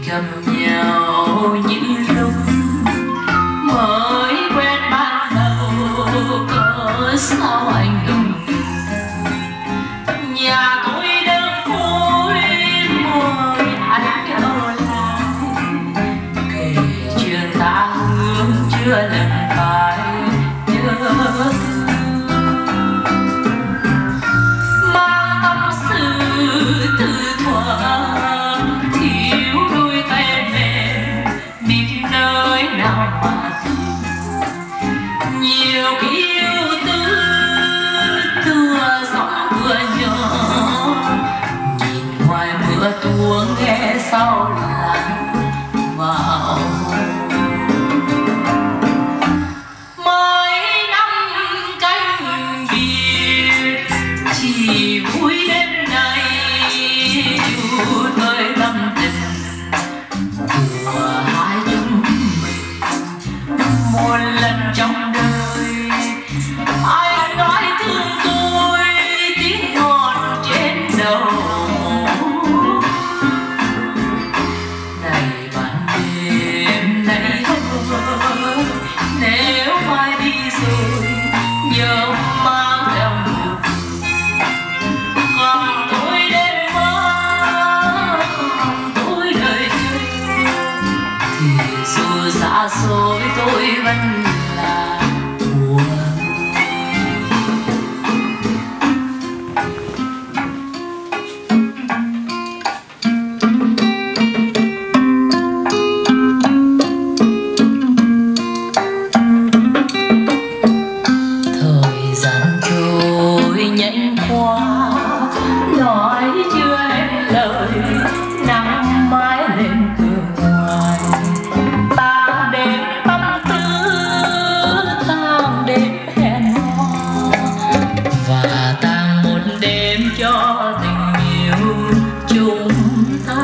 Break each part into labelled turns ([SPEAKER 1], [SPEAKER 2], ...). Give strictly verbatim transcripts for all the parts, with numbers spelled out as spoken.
[SPEAKER 1] gặp nhau những lúc mới quen ban đầu, có sao anh ngừng. Nhà tôi đơn côi môi anh trở lại, kể chuyện ta hướng chưa lần phải nhớ thương. Mang tâm sự từ thuở thiếu đôi tay mềm, biết nơi nào mà tìm nhiều ký yêu tư tựa giọng vừa nhỏ. Nhìn ngoài mưa tuôn nghe sau lặng vào. Mấy năm canh biệt chỉ vui đêm nay, chút hơi tâm tình của hai chúng mình. Một lần trong đời anh nói thương tôi tiếng ngọt trên đầu. Này ban đêm này hỡi, nếu mai đi rồi nhớ mang theo nụ cười. Còn tôi đêm mơ, còn tôi đời chơi, thì dù xa xôi tôi vẫn là buồn. Thời gian trôi nhanh qua, nói chưa hết lời, nắng mãi lên cửa ngoài. Ta đêm tâm tư, ta đêm hẹn hò, và ta một đêm cho tình yêu chúng ta.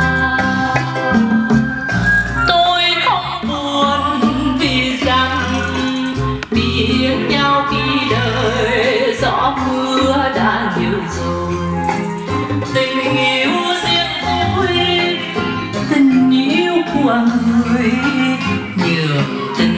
[SPEAKER 1] Tôi không buồn vì rằng biết nhau khi đời gió mưa đã nhiều rồi. Tình yêu riêng tôi, tình yêu của người nhiều tình